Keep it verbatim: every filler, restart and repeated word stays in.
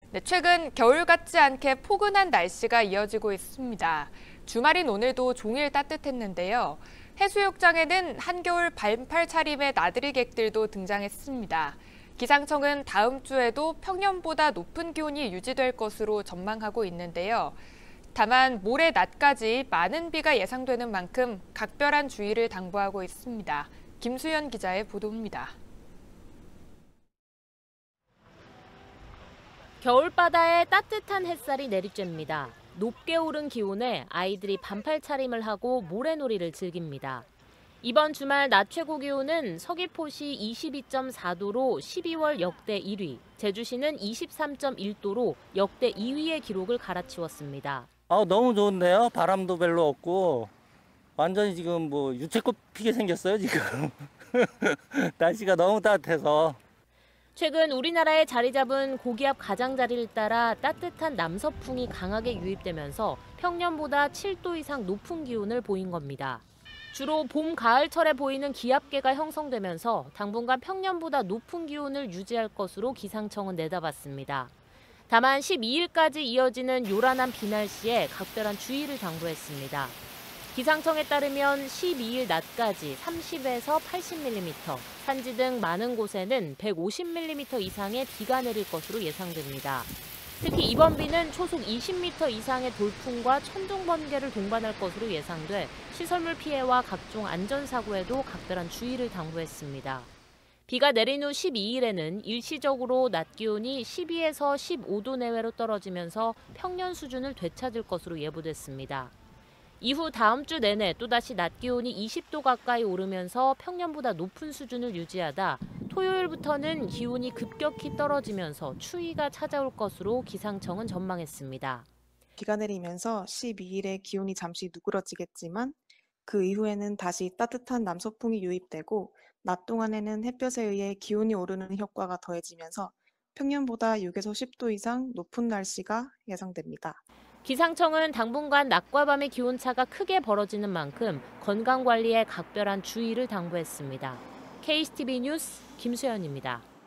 네, 최근 겨울 같지 않게 포근한 날씨가 이어지고 있습니다. 주말인 오늘도 종일 따뜻했는데요. 해수욕장에는 한겨울 반팔 차림의 나들이 객들도 등장했습니다. 기상청은 다음 주에도 평년보다 높은 기온이 유지될 것으로 전망하고 있는데요. 다만 모레 낮까지 많은 비가 예상되는 만큼 각별한 주의를 당부하고 있습니다. 김수연 기자의 보도입니다. 겨울바다에 따뜻한 햇살이 내리쬐입니다. 높게 오른 기온에 아이들이 반팔 차림을 하고 모래놀이를 즐깁니다. 이번 주말 낮 최고 기온은 서귀포시 이십이 점 사 도로 십이월 역대 일 위, 제주시는 이십삼 점 일 도로 역대 이 위의 기록을 갈아치웠습니다. 아, 너무 좋은데요. 바람도 별로 없고 완전히 지금 뭐 유채꽃 피게 생겼어요, 지금. 날씨가 너무 따뜻해서. 최근 우리나라에 자리 잡은 고기압 가장자리를 따라 따뜻한 남서풍이 강하게 유입되면서 평년보다 칠 도 이상 높은 기온을 보인 겁니다. 주로 봄, 가을철에 보이는 기압계가 형성되면서 당분간 평년보다 높은 기온을 유지할 것으로 기상청은 내다봤습니다. 다만 십이 일까지 이어지는 요란한 비 날씨에 각별한 주의를 당부했습니다. 기상청에 따르면 십이 일 낮까지 삼십에서 팔십 밀리미터, 산지 등 많은 곳에는 백오십 밀리미터 이상의 비가 내릴 것으로 예상됩니다. 특히 이번 비는 초속 이십 미터 이상의 돌풍과 천둥 번개를 동반할 것으로 예상돼 시설물 피해와 각종 안전사고에도 각별한 주의를 당부했습니다. 비가 내린 후 십이 일에는 일시적으로 낮 기온이 십이에서 십오 도 내외로 떨어지면서 평년 수준을 되찾을 것으로 예보됐습니다. 이후 다음 주 내내 또다시 낮 기온이 이십 도 가까이 오르면서 평년보다 높은 수준을 유지하다 토요일부터는 기온이 급격히 떨어지면서 추위가 찾아올 것으로 기상청은 전망했습니다. 비가 내리면서 십이 일에 기온이 잠시 누그러지겠지만 그 이후에는 다시 따뜻한 남서풍이 유입되고 낮 동안에는 햇볕에 의해 기온이 오르는 효과가 더해지면서 평년보다 육에서 십 도 이상 높은 날씨가 예상됩니다. 기상청은 당분간 낮과 밤의 기온차가 크게 벌어지는 만큼 건강관리에 각별한 주의를 당부했습니다. 케이씨티비 뉴스 김수연입니다.